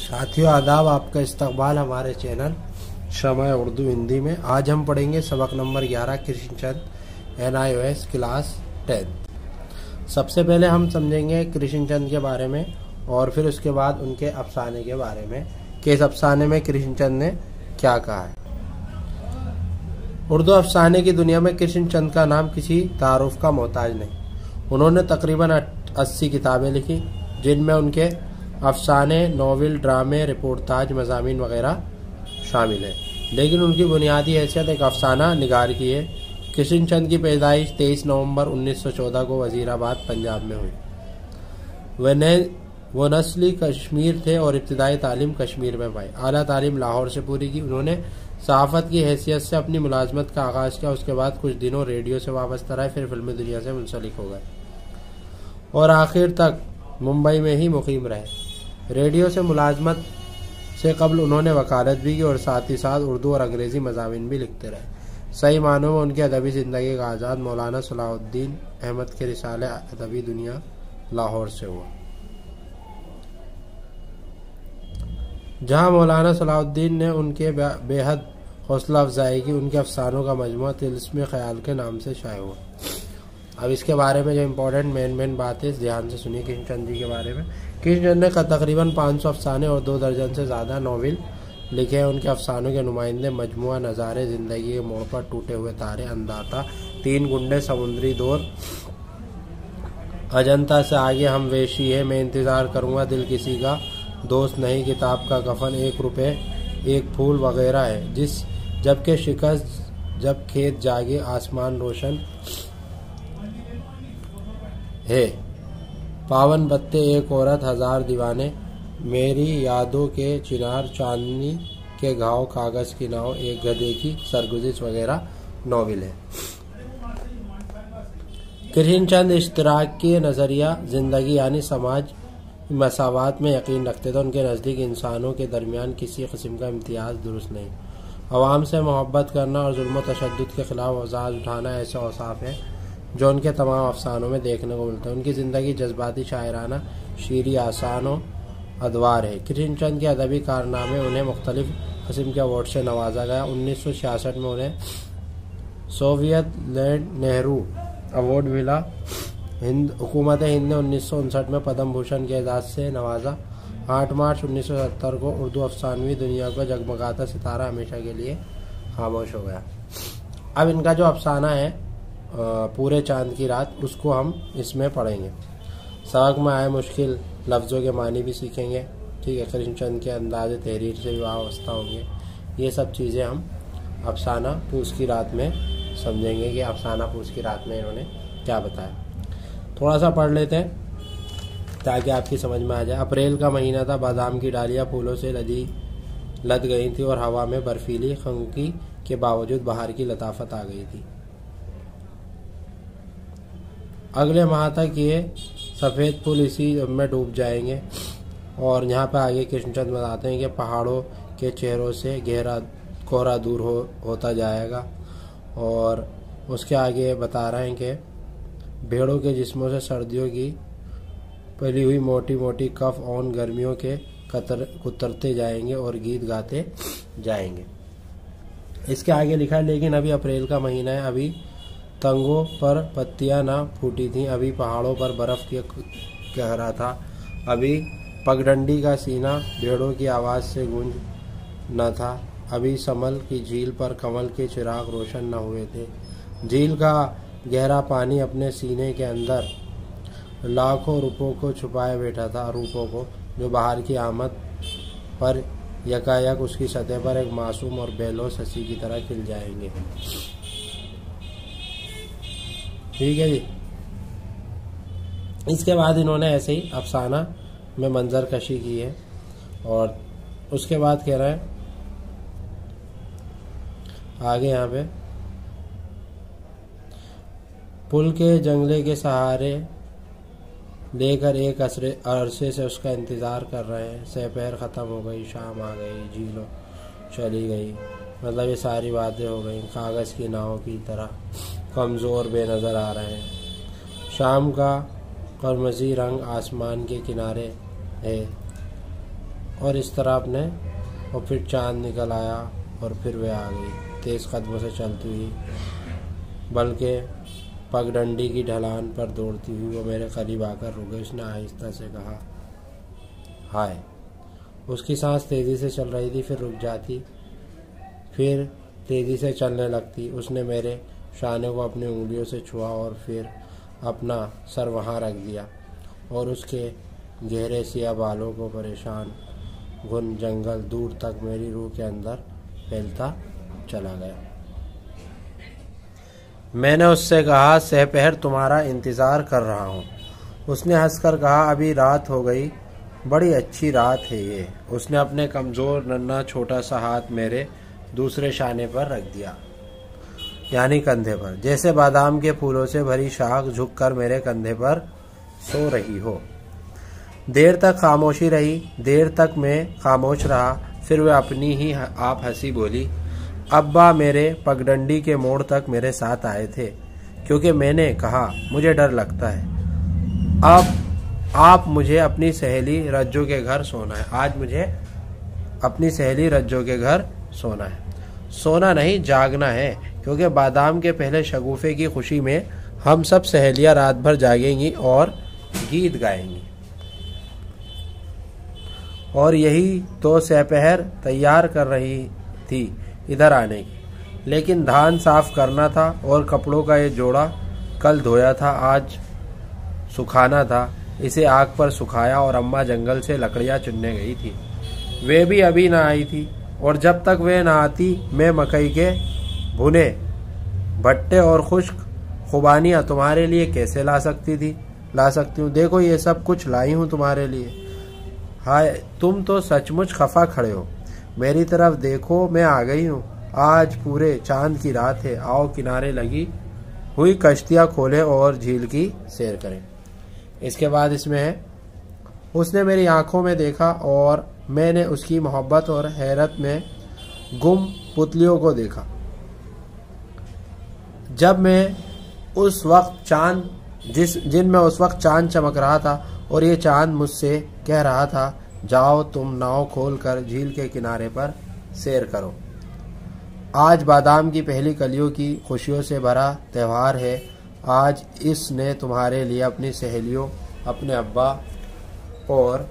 साथियों आदाब, आपका इस्तकबाल हमारे चैनल शमअ उर्दू हिंदी में। आज हम पढ़ेंगे सबक नंबर 11 कृष्णचंद NIOS क्लास 10। सबसे पहले हम समझेंगे कृष्णचंद के बारे में और फिर उसके बाद उनके अफसाने के बारे में कि इस अफसाने में कृष्णचंद ने क्या कहा है। उर्दू अफसाने की दुनिया में कृष्णचंद का नाम किसी तारुफ का मोहताज नहीं। उन्होंने तकरीबन 80 किताबें लिखी, जिनमें उनके अफसाने, नॉवेल, ड्रामे, रिपोर्टाज, मज़ामीन वगैरह शामिल है। लेकिन उनकी बुनियादी हैसियत एक अफसाना निगार की है। कृष्णचंद की पैदाइश 23 नवंबर 1914 को वजीराबाद पंजाब में हुई। वो नस्ली कश्मीर थे और इब्तिदाई तालीम कश्मीर में पाई। आला तालीम लाहौर से पूरी की। उन्होंने सहाफ़त की हैसियत से अपनी मुलाजमत का आगाज़ किया। उसके बाद कुछ दिनों रेडियो से वाबस्ता रहे, फिर फिल्मी दुनिया से मुंसलिक हो गए और आखिर तक मुंबई में ही मुकीम रहे। रेडियो से मुलाजमत से कबल उन्होंने वकालत भी की और साथ ही साथ उर्दू और अंग्रेज़ी मज़ामीन भी लिखते रहे। सही मानों में उनकी अदबी ज़िंदगी का आज़ाद मौलाना सलाहुद्दीन अहमद के रिसाले अदबी दुनिया लाहौर से हुआ, जहाँ मौलाना सलाहुद्दीन ने उनके बेहद हौसला अफजाई की। उनके अफसानों का मजमूआ तिल्स्म ख्याल के नाम से शाये हुआ। अब इसके बारे में जो इम्पोर्टेंट मेन बात है, ध्यान से सुनिए कृष्णचंद जी के बारे में। कृष्णचंद ने तकरीबन 500 अफसाने और 2 दर्जन से ज़्यादा नॉवेल लिखे हैं। उनके अफसानों के नुमाइंदे मजमूआ नज़ारे, ज़िंदगी के मोड़ पर, टूटे हुए तारे, अंदाता, 3 गुंडे, समुद्री दौर, अजंता से आगे, हम वेशी है, मैं इंतज़ार करूँगा, दिल किसी का दोस्त नहीं, किताब का कफन, 1 रुपये 1 फूल वगैरह है। जबकि शिकस्त, जब खेत जागे, आसमान रोशन है, पावन पत्ते, 1 औरत, 1000 दीवाने, मेरी यादों के चिनार, चांदनी के घाव, कागज की नाव, एक गधे की सरगुजिश वगैरह नॉवेल है। कृष्णचंद इश्तराक के नज़रिया ज़िंदगी यानी समाज मसावात में यकीन रखते थे। उनके नज़दीक इंसानों के दरमियान किसी किस्म का इम्तियाज़ दुरुस्त नहीं। अवाम से मोहब्बत करना और जुल्म तशद्दुद के खिलाफ आवाज़ उठाना ऐसे औसाफ हैं जो उनके तमाम अफसानों में देखने को मिलता है। उनकी ज़िंदगी जज्बाती, शायराना, शीरी, आसान और अदवार है। कृष्णचंद के अदबी कारनामे, उन्हें मुख्तलिफ किस्म के अवार्ड से नवाजा गया। 1966 में उन्हें सोवियत लैंड नेहरू अवार्ड मिला। हुकूमत हिंद ने 1959 में पद्म भूषण के एजाज़ से नवाजा। 8 मार्च 1970 को उर्दू अफसानवी दुनिया का जगमगाता सितारा हमेशा के लिए खामोश हो गया। अब इनका जो अफसाना है पूरे चांद की रात, उसको हम इसमें पढ़ेंगे। सबक में आए मुश्किल लफ्ज़ों के मानी भी सीखेंगे, ठीक है। कृष्णचंद के अंदाज़ तहरीर से भी वाबस्ता होंगे। ये सब चीज़ें हम अफसाना पूस की रात में समझेंगे कि अफसाना पूस की रात में इन्होंने क्या बताया। थोड़ा सा पढ़ लेते हैं ताकि आपकी समझ में आ जाए। अप्रैल का महीना था, बादाम की डालियाँ फूलों से लद गई थी और हवा में बर्फीली खंकी के बावजूद बाहर की लताफत आ गई थी। अगले माह तक ये सफ़ेद फूल इसी में डूब जाएंगे। और यहाँ पे आगे कृष्णचंद बताते हैं कि पहाड़ों के चेहरों से गहरा कोहरा दूर होता जाएगा। और उसके आगे बता रहे हैं कि भेड़ों के जिस्मों से सर्दियों की पली हुई मोटी मोटी कफ ऑन गर्मियों के कुतरते जाएंगे और गीत गाते जाएंगे। इसके आगे लिखा है, लेकिन अभी अप्रैल का महीना है, अभी तंगों पर पत्तियां ना फूटी थीं, अभी पहाड़ों पर बर्फ के कहरा था, अभी पगडंडी का सीना भेड़ों की आवाज़ से गूंज न था, अभी समल की झील पर कमल के चिराग रोशन न हुए थे। झील का गहरा पानी अपने सीने के अंदर लाखों रूपों को छुपाए बैठा था, रूपों को जो बाहर की आमद पर यकायक उसकी सतह पर एक मासूम और बेलोस हंसी की तरह खिल जाएंगे। ठीक है जी। इसके बाद इन्होंने ऐसे ही अफसाना में मंजर कशी की है और उसके बाद कह रहे हैं आगे यहाँ पे, पुल के जंगले के सहारे लेकर एक अरसे से उसका इंतज़ार कर रहे हैं। सपहर ख़त्म हो गई, शाम आ गई, झीलों चली गई, मतलब ये सारी बातें हो गई। कागज़ की नाव की तरह कमज़ोर बेनज़र आ रहे हैं। शाम का करमजी रंग आसमान के किनारे है। और इस तरह अपने, और फिर चांद निकल आया और फिर वह आ गई तेज़ कदमों से चलती हुई, बल्कि पगडंडी की ढलान पर दौड़ती हुई वो मेरे करीब आकर रुक गई। उसने आहिस्ता से कहा, हाय। उसकी सांस तेज़ी से चल रही थी, फिर रुक जाती, फिर तेज़ी से चलने लगती। उसने मेरे शाने को अपनी उंगलियों से छुआ और फिर अपना सर वहाँ रख दिया और उसके गहरे सिया बालों को परेशान घुन जंगल दूर तक मेरी रूह के अंदर फैलता चला गया। मैंने उससे कहा, सहपहर तुम्हारा इंतज़ार कर रहा हूँ। उसने हंसकर कहा, अभी रात हो गई, बड़ी अच्छी रात है ये। उसने अपने कमज़ोर नन्हा छोटा सा हाथ मेरे दूसरे शाने पर रख दिया, यानी कंधे पर, जैसे बादाम के फूलों से भरी शाख झुककर मेरे कंधे पर सो रही हो। देर तक खामोशी रही, देर तक मैं खामोश रहा। फिर वह अपनी ही आप हंसी बोली। अब्बा मेरे पगडंडी के मोड़ तक मेरे साथ आए थे, क्योंकि मैंने कहा मुझे डर लगता है। अब आप मुझे अपनी सहेली रज्जो के घर सोना है। आज मुझे अपनी सहेली रज्जो के घर सोना है। सोना नहीं, जागना है, क्योंकि बादाम के पहले शगुफे की खुशी में हम सब सहेलियां रात भर जागेंगी और गीत गाएंगी। और यही तो सहपहर तैयार कर रही थी इधर आने की। लेकिन धान साफ करना था और कपड़ों का ये जोड़ा कल धोया था, आज सुखाना था। इसे आग पर सुखाया और अम्मा जंगल से लकड़ियाँ चुनने गई थी। वे भी अभी ना आई थी, और जब तक वे ना आती मैं मकई के भुने भट्टे और खुश्क खुबानियाँ तुम्हारे लिए कैसे ला सकती हूँ। देखो ये सब कुछ लाई हूँ तुम्हारे लिए। हाय, तुम तो सचमुच खफा खड़े हो। मेरी तरफ देखो, मैं आ गई हूँ। आज पूरे चांद की रात है। आओ किनारे लगी हुई कश्तियाँ खोलें और झील की सैर करें। इसके बाद इसमें है, उसने मेरी आंखों में देखा और मैंने उसकी मोहब्बत और हैरत में गुम पुतलियों को देखा। जब मैं उस वक्त चांद जिनमें उस वक्त चांद चमक रहा था, और ये चांद मुझसे कह रहा था, जाओ तुम नाव खोलकर झील के किनारे पर सैर करो। आज बादाम की पहली कलियों की खुशियों से भरा त्यौहार है। आज इसने तुम्हारे लिए अपनी सहेलियों, अपने अब्बा और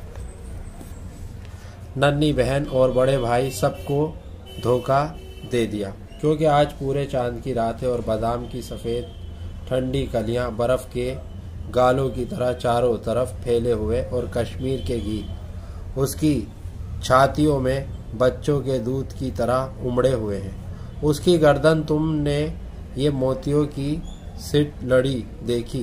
नन्ही बहन और बड़े भाई सबको धोखा दे दिया, क्योंकि आज पूरे चांद की रात है और बादाम की सफ़ेद ठंडी कलियां बर्फ़ के गालों की तरह चारों तरफ फैले हुए, और कश्मीर के गीत उसकी छातियों में बच्चों के दूध की तरह उमड़े हुए हैं। उसकी गर्दन तुमने ये मोतियों की सिट लड़ी देखी,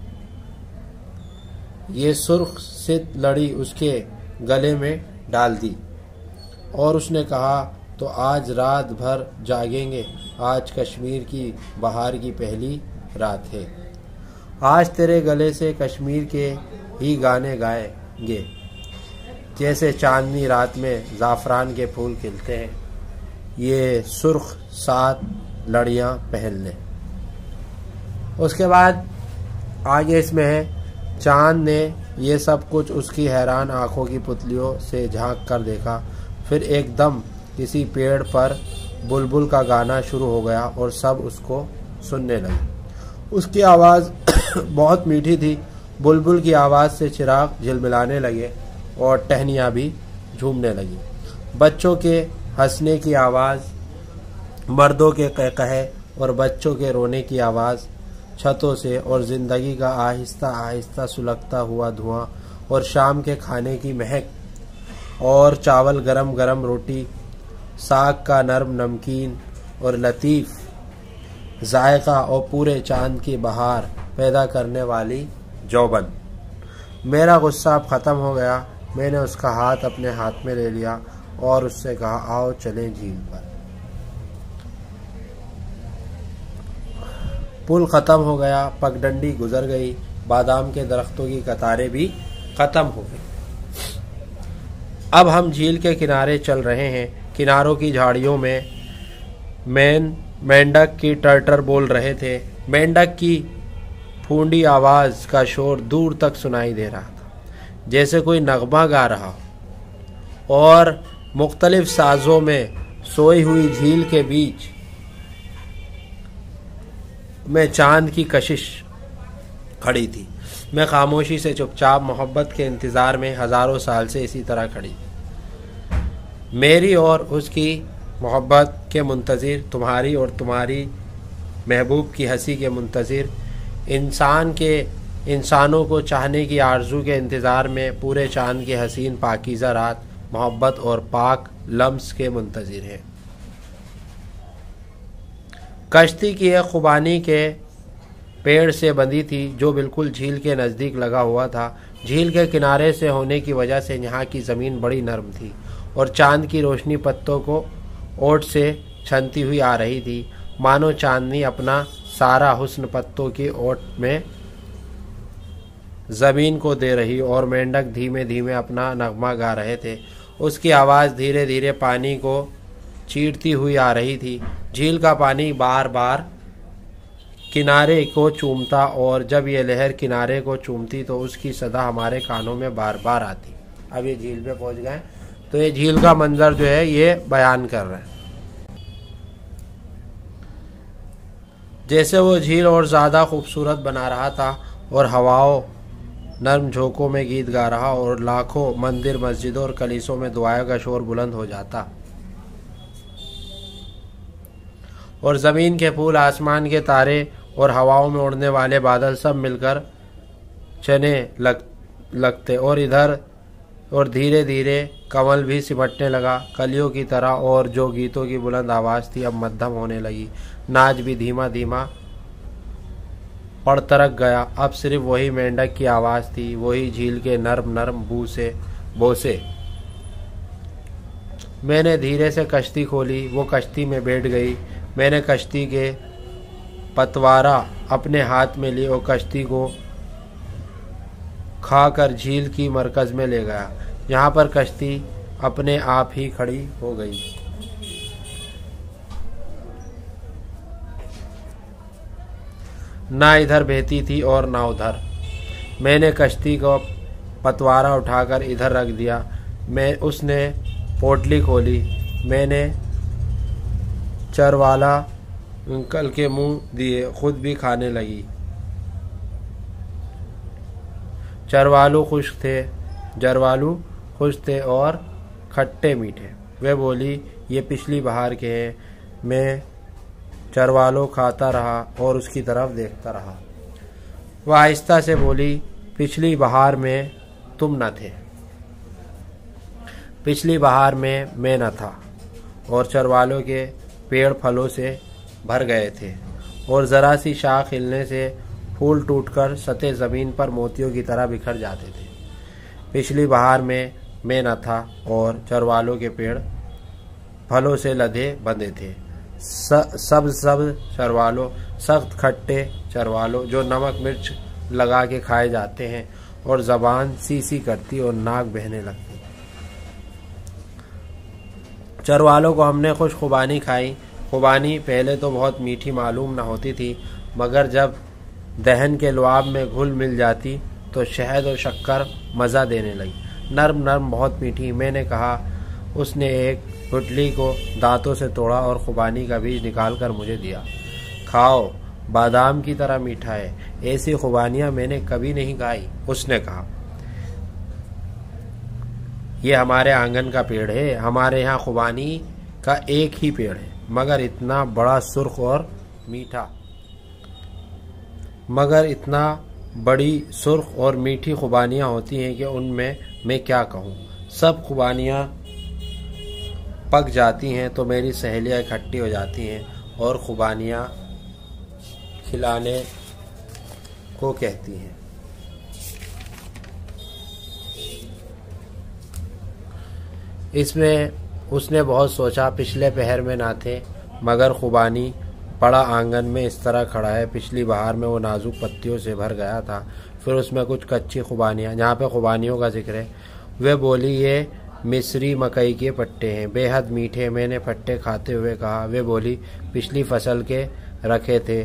ये सुर्ख सित लड़ी उसके गले में डाल दी, और उसने कहा, तो आज रात भर जागेंगे। आज कश्मीर की बहार की पहली रात है। आज तेरे गले से कश्मीर के ही गाने गाएंगे, जैसे चांदनी रात में ज़ाफ़रान के फूल खिलते हैं। ये सुर्ख सात लड़ियाँ पहन ले। उसके बाद आगे इसमें है, चांद ने ये सब कुछ उसकी हैरान आंखों की पुतलियों से झांक कर देखा। फिर एकदम किसी पेड़ पर बुलबुल का गाना शुरू हो गया और सब उसको सुनने लगे। उसकी आवाज़ बहुत मीठी थी। बुलबुल की आवाज़ से चिराग झिलमिलाने लगे और टहनियाँ भी झूमने लगी। बच्चों के हंसने की आवाज़, मर्दों के कहकहे और बच्चों के रोने की आवाज़ छतों से, और ज़िंदगी का आहिस्ता आहिस्ता सुलगता हुआ धुआं, और शाम के खाने की महक, और चावल गरम गरम रोटी, साग का नरम नमकीन और लतीफ़ जायका, और पूरे चांद की बहार पैदा करने वाली जौबन। मेरा गुस्सा अब ख़त्म हो गया। मैंने उसका हाथ अपने हाथ में ले लिया और उससे कहा, आओ चलें झील पर। पुल ख़त्म हो गया, पगडंडी गुजर गई, बादाम के दरख्तों की कतारें भी ख़त्म हो गई। अब हम झील के किनारे चल रहे हैं। किनारों की झाड़ियों में मेंढक की टर्टर बोल रहे थे। मेंढक की फूंडी आवाज़ का शोर दूर तक सुनाई दे रहा था, जैसे कोई नगमा गा रहा हो। और मुख्तलिफ साजों में सोई हुई झील के बीच में चांद की कशिश खड़ी थी। मैं खामोशी से चुपचाप मोहब्बत के इंतज़ार में हज़ारों साल से इसी तरह खड़ी, मेरी और उसकी मोहब्बत के मुंतज़िर, तुम्हारी और तुम्हारी महबूब की हंसी के मुंतज़िर, इंसानों को चाहने की आरज़ू के इंतज़ार में पूरे चांद की हसीन पाकीज़ा रात मोहब्बत और पाक लम्स के मुंतज़िर है। कश्ती की एक खुबानी के पेड़ से बंधी थी जो बिल्कुल झील के नज़दीक लगा हुआ था। झील के किनारे से होने की वजह से यहाँ की ज़मीन बड़ी नरम थी और चांद की रोशनी पत्तों को ओट से छनती हुई आ रही थी, मानो चांदनी अपना सारा हुस्न पत्तों की ओट में ज़मीन को दे रही और मेंढक धीमे धीमे अपना नगमा गा रहे थे। उसकी आवाज़ धीरे धीरे पानी को चीरती हुई आ रही थी। झील का पानी बार बार किनारे को चूमता और जब ये लहर किनारे को चूमती तो उसकी सदा हमारे कानों में बार बार आती। अब ये झील पे पहुंच गए तो ये झील का मंजर जो है ये बयान कर रहे हैं। जैसे वो झील और ज़्यादा खूबसूरत बना रहा था और हवाओं नर्म झोंकों में गीत गा रहा और लाखों मंदिर मस्जिदों और कलीसों में दुआओं का शोर बुलंद हो जाता और ज़मीन के फूल, आसमान के तारे और हवाओं में उड़ने वाले बादल सब मिलकर चने लगते और इधर और धीरे धीरे कमल भी सिमटने लगा कलियों की तरह और जो गीतों की बुलंद आवाज़ थी अब मध्यम होने लगी। नाच भी धीमा धीमा पड़तरक गया। अब सिर्फ वही मेंढक की आवाज़ थी, वही झील के नरम नरम बोसे। मैंने धीरे से कश्ती खोली, वो कश्ती में बैठ गई। मैंने कश्ती के पतवारा अपने हाथ में ली और कश्ती को खाकर झील की मरकज़ में ले गया। यहाँ पर कश्ती अपने आप ही खड़ी हो गई। ना इधर बहती थी और ना उधर। मैंने कश्ती को पतवारा उठाकर इधर रख दिया। उसने पोटली खोली। मैंने चरवाला अंकल के मुंह दिए, खुद भी खाने लगी। जरवालू खुश थे और खट्टे मीठे। वे बोली, ये पिछली बहार के हैं। मैं चरवालो खाता रहा और उसकी तरफ देखता रहा। वह आहिस्ता से बोली, पिछली बहार में तुम न थे, पिछली बहार में मैं न था और चरवालों के पेड़ फलों से भर गए थे और ज़रा सी शाख हिलने से फूल टूटकर सतह ज़मीन पर मोतियों की तरह बिखर जाते थे। पिछली बहार में मैं न था और चरवालों के पेड़ फलों से लदे बंधे थे। सब चरवालों, सख्त खट्टे चरवालों जो नमक मिर्च लगा के खाए जाते हैं और ज़बान सी करती और नाक बहने लगती। चरवालों को हमने खुश खुबानी खाई। खुबानी पहले तो बहुत मीठी मालूम न होती थी, मगर जब दहन के लुआब में घुल मिल जाती तो शहद और शक्कर मज़ा देने लगी। नर्म नर्म बहुत मीठी। मैंने कहा। उसने एक गुठली को दांतों से तोड़ा और खुबानी का बीज निकालकर मुझे दिया। खाओ, बादाम की तरह मीठा है। ऐसी खुबानियाँ मैंने कभी नहीं खाई। उसने कहा, यह हमारे आंगन का पेड़ है। हमारे यहाँ खुबानी का एक ही पेड़ है, मगर इतना बड़ा सुर्ख और मीठा, मगर इतना बड़ी सुर्ख और मीठी खुबानियाँ होती हैं कि उनमें मैं क्या कहूँ। सब खुबानियाँ पक जाती हैं तो मेरी सहेलियाँ इकट्ठी हो जाती हैं और खुबानियाँ खिलाने को कहती हैं। इसमें उसने बहुत सोचा। पिछले पहर में ना थे, मगर खुबानी बड़ा आंगन में इस तरह खड़ा है। पिछली बहार में वो नाजुक पत्तियों से भर गया था। फिर उसमें कुछ कच्ची खुबानियाँ, जहाँ पे खुबानियों का जिक्र है। वे बोली, ये मिस्री मकई के पट्टे हैं, बेहद मीठे। मैंने पट्टे खाते हुए कहा। वे बोली, पिछली फसल के रखे थे,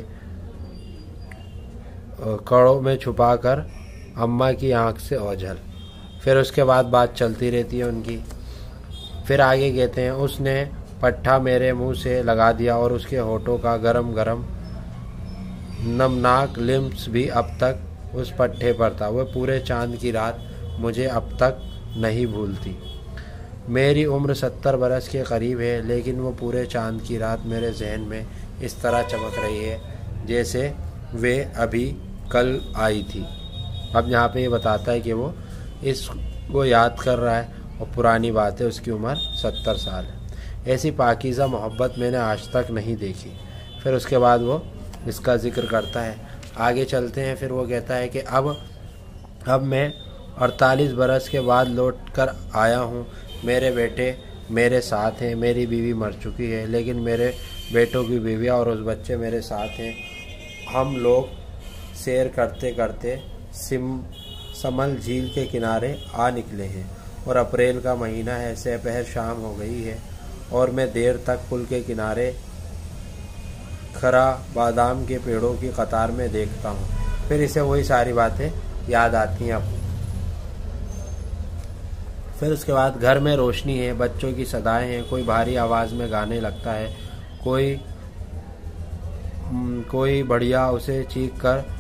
कड़ों में छुपाकर अम्मा की आंख से ओझल। फिर उसके बाद बात चलती रहती है उनकी। फिर आगे कहते हैं, उसने पट्ठा मेरे मुंह से लगा दिया और उसके होठों का गरम गरम नमनाक लिम्स भी अब तक उस पट्टे पर था। वह पूरे चांद की रात मुझे अब तक नहीं भूलती। मेरी उम्र 70 बरस के करीब है, लेकिन वो पूरे चांद की रात मेरे जहन में इस तरह चमक रही है जैसे वे अभी कल आई थी। अब यहाँ पे ये बताता है कि वो इसको याद कर रहा है और पुरानी बात है, उसकी उम्र 70 साल है। ऐसी पाकीज़ा मोहब्बत मैंने आज तक नहीं देखी। फिर उसके बाद वो इसका जिक्र करता है। आगे चलते हैं। फिर वो कहता है कि अब मैं 48 बरस के बाद लौट कर आया हूँ। मेरे बेटे मेरे साथ हैं, मेरी बीवी मर चुकी है, लेकिन मेरे बेटों की बीवियाँ और उस बच्चे मेरे साथ हैं। हम लोग सैर करते करते समल झील के किनारे आ निकले हैं और अप्रैल का महीना है, दोपहर शाम हो गई है और मैं देर तक पुल के किनारे खरा बादाम के पेड़ों की कतार में देखता हूँ। फिर इसे वही सारी बातें याद आती हैं अब। फिर उसके बाद घर में रोशनी है, बच्चों की सदाएं हैं, कोई भारी आवाज़ में गाने लगता है, कोई बढ़िया उसे चीख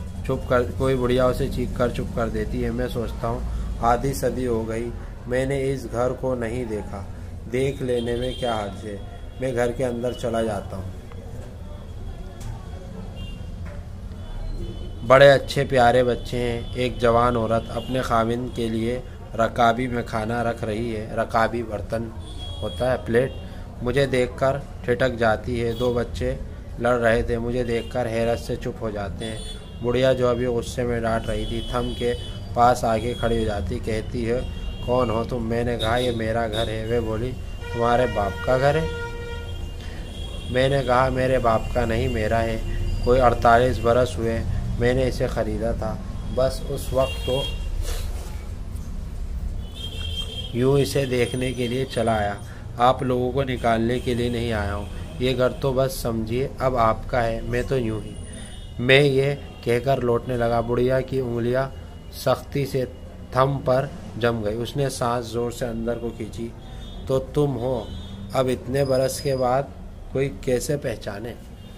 कर चुप कर देती है। मैं सोचता हूँ आधी सदी हो गई मैंने इस घर को नहीं देखा, देख लेने में क्या हर्ज है। मैं घर के अंदर चला जाता हूँ। बड़े अच्छे प्यारे बच्चे हैं। एक जवान औरत अपने खाविंद के लिए रकाबी में खाना रख रही है। रकाबी बर्तन होता है, प्लेट। मुझे देखकर ठिठक जाती है। दो बच्चे लड़ रहे थे, मुझे देखकर हैरत से चुप हो जाते हैं। बुढ़िया जो अभी गुस्से में डांट रही थी, थम के पास आगे खड़ी हो जाती, कहती है, कौन हो तुम? मैंने कहा, ये मेरा घर है। वे बोली, तुम्हारे बाप का घर है? मैंने कहा, मेरे बाप का नहीं, मेरा है। कोई 48 बरस हुए मैंने इसे ख़रीदा था। बस उस वक्त तो यूँ इसे देखने के लिए चला आया, आप लोगों को निकालने के लिए नहीं आया हूँ। ये घर तो बस समझिए अब आपका है। मैं तो यूँ ही, मैं ये कहकर लौटने लगा। बुढ़िया की उंगलियां सख्ती से थंब पर जम गई। उसने सांस जोर से अंदर को खींची। तो तुम हो? अब इतने बरस के बाद कोई कैसे पहचाने?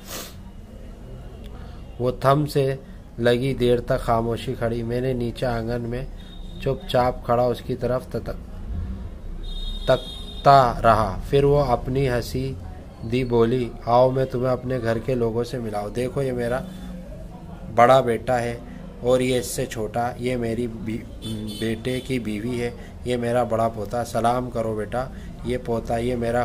वो थंब से लगी देर तक खामोशी खड़ी। मैंने नीचे आंगन में चुपचाप खड़ा उसकी तरफ तकता रहा। फिर वो अपनी हंसी दी, बोली, आओ मैं तुम्हें अपने घर के लोगों से मिलाऊं। देखो, ये मेरा बड़ा बेटा है और ये इससे छोटा। ये मेरी बेटे की बीवी है। ये मेरा बड़ा पोता। सलाम करो बेटा। ये पोता, ये मेरा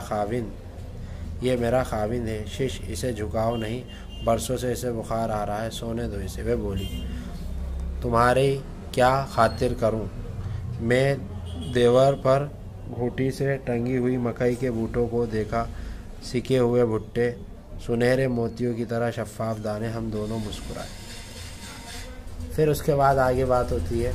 खाविंद है। शिश, इसे झुकाओ नहीं, बरसों से इसे बुखार आ रहा है, सोने दो इसे। वे बोली, तुम्हारी क्या खातिर करूं? मैं देवर पर घूटी से टंगी हुई मकई के बूटों को देखा, सिके हुए भुट्टे, सुनहरे मोतियों की तरह शफ़ाफ दाने। हम दोनों मुस्कुराए। फिर उसके बाद आगे बात होती है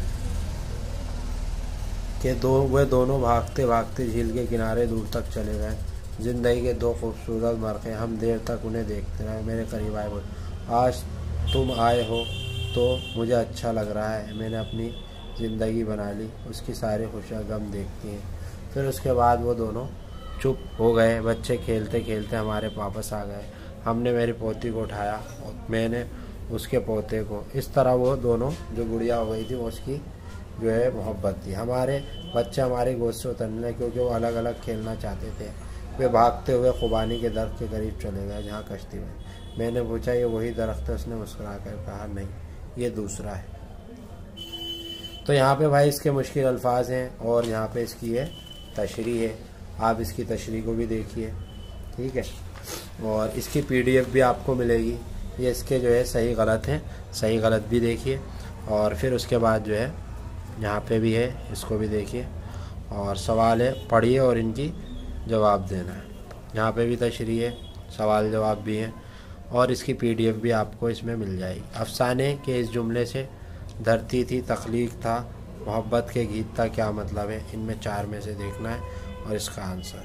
कि वे दोनों भागते भागते झील के किनारे दूर तक चले गए। जिंदगी के दो खूबसूरत मरके। हम देर तक उन्हें देखते रहे। मेरे करीब आए, बोले, आज तुम आए हो तो मुझे अच्छा लग रहा है। मैंने अपनी ज़िंदगी बना ली। उसकी सारी खुशियाँ गम देखती हैं। फिर उसके बाद वो दोनों चुप हो गए। बच्चे खेलते खेलते हमारे वापस आ गए। हमने मेरी पोती को उठाया और मैंने उसके पोते को। इस तरह वो दोनों, जो गुड़िया हो गई थी, उसकी जो है मोहब्बत थी। हमारे बच्चे हमारे गोद से उतरने लगे क्योंकि वो अलग अलग खेलना चाहते थे। वे भागते हुए खुबानी के दरख्त के करीब चले गए जहाँ कश्ती में। मैंने पूछा, ये वही दरख्त है? उसने मुस्कुरा कर कहा, नहीं, ये दूसरा है। तो यहाँ पे भाई इसके मुश्किल अल्फाज हैं और यहाँ पे इसकी ये तशरीह है। आप इसकी तशरीह को भी देखिए, ठीक है। और इसकी PDF भी आपको मिलेगी। ये इसके जो है सही गलत हैं, सही गलत भी देखिए। और फिर उसके बाद जो है यहाँ पे भी है, इसको भी देखिए। और सवाल है, पढ़िए और इनकी जवाब देना है। यहाँ पे भी तशरीह है, सवाल जवाब भी हैं और इसकी PDF भी आपको इसमें मिल जाएगी। अफसाने के इस जुमले से धरती थी, तख्लीक था, मोहब्बत के गीत था, क्या मतलब है? इनमें 4 में से देखना है और इसका आंसर।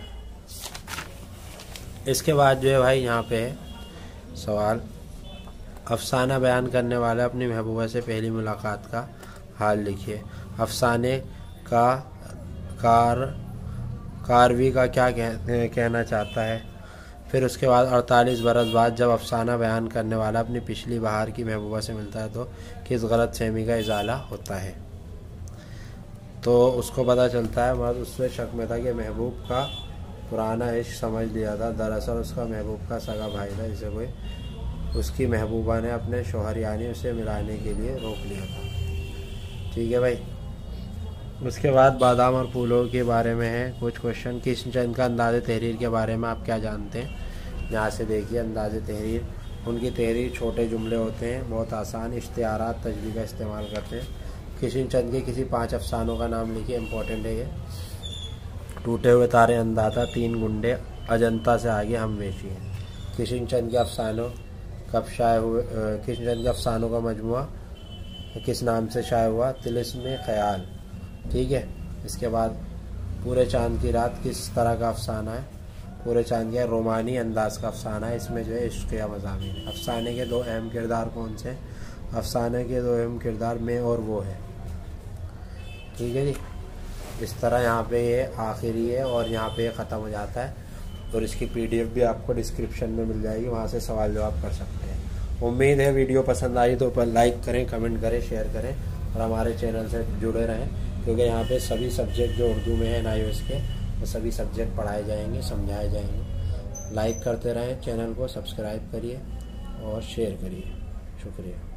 इसके बाद जो है भाई यहाँ पे है सवाल, अफसाना बयान करने वाले अपनी महबूबा से पहली मुलाकात का हाल लिखिए। अफसाने का कार कारवी का क्या कहना चाहता है। फिर उसके बाद 48 बरस बाद जब अफसाना बयान करने वाला अपनी पिछली बहार की महबूबा से मिलता है तो किस गलत फहमी का इजाला होता है। तो उसको पता चलता है मर्द उससे शक में था कि महबूब का पुराना इश्क समझ लिया था, दरअसल उसका महबूब का सगा भाई था जिसे कोई उसकी महबूबा ने अपने शोहर यानी उसे मिलाने के लिए रोक लिया था। ठीक है भाई। उसके बाद बादाम और फूलों के बारे में है कुछ क्वेश्चन। किशनचंद का अंदाज़े तहरीर के बारे में आप क्या जानते हैं। यहाँ से देखिए अंदाज़े तहरीर, उनकी तहरीर छोटे जुमले होते हैं, बहुत आसान, इश्तिहारात तजबी का इस्तेमाल करते हैं। किशनचंद के किसी 5 अफसानों का नाम लिखिए, इम्पोर्टेंट है ये। टूटे हुए तारे, अंदाज़ा, 3 गुंडे, अजंता से आगे हम वेशी हैं। किशनचंद के अफसानों कब शाये हुए। किशनचंद के अफसानों का मजमुआ किस नाम से शाये हुआ। तिलिस्म ख्याल। ठीक है। इसके बाद पूरे चांद की रात किस तरह का अफसाना है। पूरे चांद का रोमानी अंदाज का अफसाना है, इसमें जो है इश्क या मज़ामीन है। अफसाने के 2 अहम किरदार कौन से। अफसाने के 2 अहम किरदार मैं और वो है। ठीक है जी। इस तरह यहाँ पे ये आखिरी है और यहाँ पे ख़त्म हो जाता है और इसकी PDF भी आपको डिस्क्रिप्शन में मिल जाएगी, वहाँ से सवाल जवाब कर सकते हैं। उम्मीद है वीडियो पसंद आई तो ऊपर लाइक करें, कमेंट करें, शेयर करें और हमारे चैनल से जुड़े रहें, क्योंकि यहाँ पे सभी सब्जेक्ट जो उर्दू में है NIOS के वो सभी सब्जेक्ट पढ़ाए जाएंगे, समझाए जाएंगे। लाइक करते रहें, चैनल को सब्सक्राइब करिए और शेयर करिए। शुक्रिया।